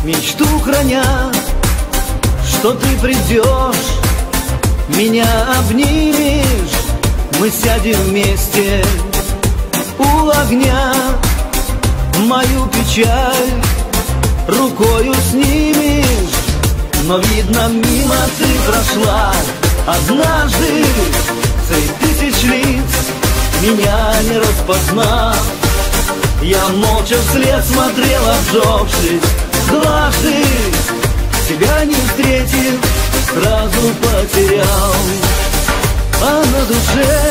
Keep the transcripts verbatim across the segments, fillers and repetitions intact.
мечту храня, что ты придешь, меня обнимешь, мы сядем вместе у огня, мою печаль рукою снимешь. Но видно, мимо ты прошла однажды, среди тысяч лиц меня не распознав. Я молча вслед смотрел, обжегшись дважды, тебя не встретил, сразу потерял. А на душе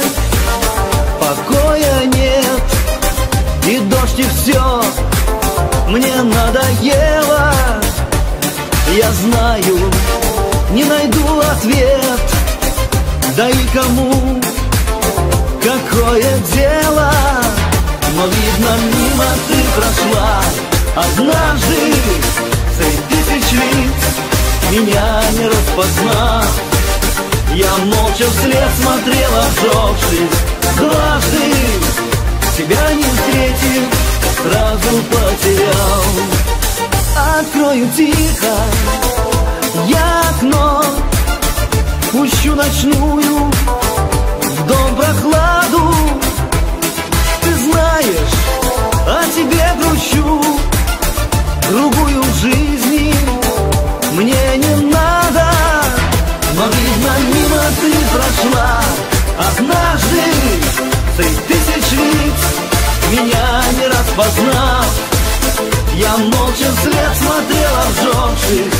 покоя нет, и дождь, и все мне надоело. Я знаю, не найду ответ, да и кому какое дело. Но видно, мимо ты прошла однажды, среди тысяч лиц меня не распознав. Я молча вслед смотрел, обжегшись дважды, тебя не встретил, сразу потерял. Открою тихо я окно, пущу ночную в дом прохладу. Ты знаешь, о тебе грущу, другую в жизни мне не надо. Но видно, мимо ты прошла однажды, среди тысяч лиц меня не распознав. Я молча вслед смотрел, обжегшись